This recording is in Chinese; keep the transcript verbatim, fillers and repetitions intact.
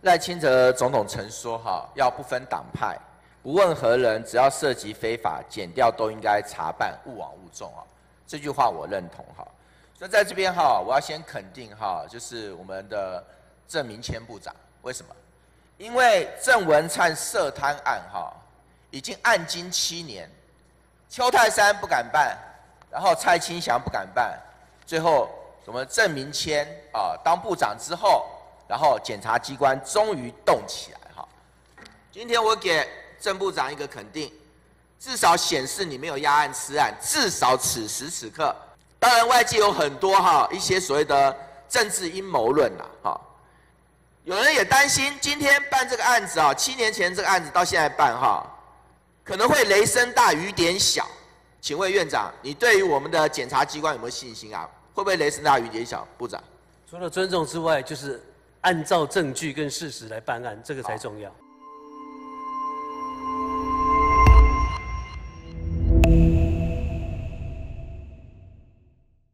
赖清德总统曾说哈，要不分党派，不问何人，只要涉及非法，检调都应该查办，勿枉勿重啊。这句话我认同哈。所以在这边哈，我要先肯定哈，就是我们的郑明谦部长，为什么？因为郑文灿涉贪案哈，已经案经七年，邱泰山不敢办，然后蔡清祥不敢办，最后我们郑明谦啊当部长之后，然后检察机关终于动起来哈。今天我给郑部长一个肯定，至少显示你没有压案吃案，至少此时此刻。当然外界有很多哈一些所谓的政治阴谋论啦哈。有人也担心，今天办这个案子啊，七年前这个案子到现在办哈，可能会雷声大雨点小。请问院长，你对于我们的检察机关有没有信心啊？会不会雷声大雨点小？部长， 除了尊重之外，就是按照证据跟事实来办案，这个才重要。